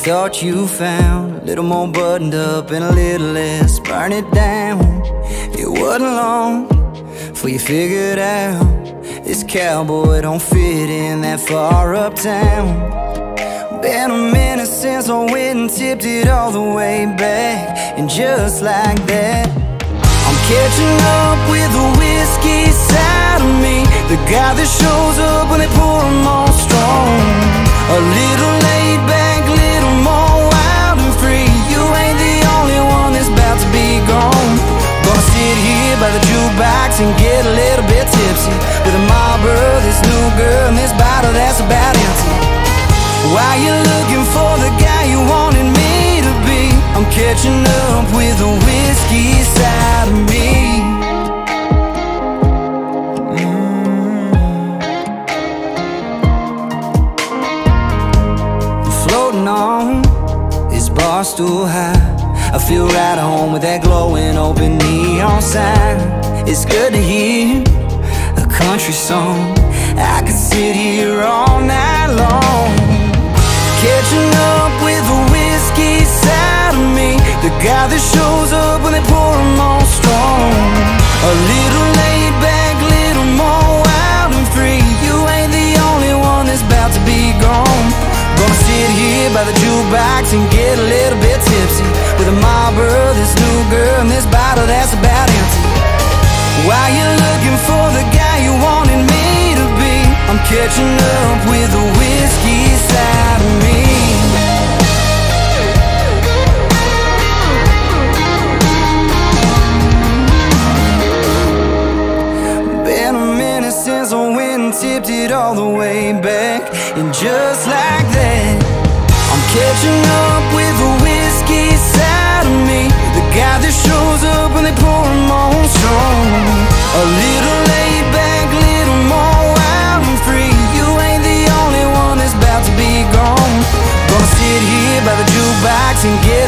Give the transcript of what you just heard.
thought you found a little more buttoned up and a little less burn it down. It wasn't long before you figured out this cowboy don't fit in that far uptown. Been a minute since I went and tipped it all the way back, and just like that, I'm catching up with the whiskey side of me, the guy that shows up when they pour 'em on strong. A little laid back, little more wild and free. You ain't the only one that's about to be gone. Gonna sit here by the jukebox and get a little bit tipsy with a Marlboro, this new girl, and this bottle that's about empty. While you're looking for the guy you wanted me to be, I'm catching up with the whiskey side of me. Floating on this bar stool high, I feel right at home with that glowing open neon sign. It's good to hear a country song. I could sit here all night long, catching up with the whiskey side of me, the guy that shows up when they pour 'em on strong. A little laid back, little more wild and free. You ain't the only one that's about to be gone. Gonna sit here by the jukebox and get a little bit tipsy with a Marlboro, this new girl, and this bottle that's about empty. While you're looking for the guy you wanted me to be, I'm catching up with the whiskey side of me. Been a minute since I went and tipped it all the way back, and just like that, I'm catching up with the whiskey side of me, the guy that shows up when they pour 'em on strong. A little laid back, little more wild and free. You ain't the only one that's about to be gone. Gonna sit here by the jukebox and get